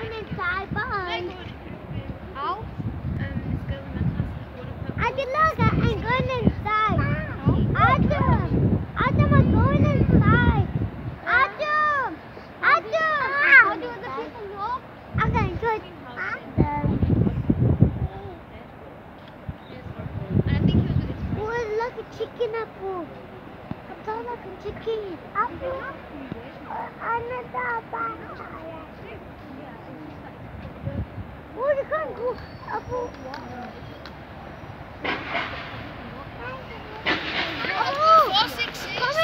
going inside. Bye. How? Adam, look, I'm going inside. Adam, I'm going inside. Adam. How do the people look? I'm going to Adam. Oh, look, a chicken apple. I saw like a chicken apple. Another banana. Oh, you can't go apple. Oh, come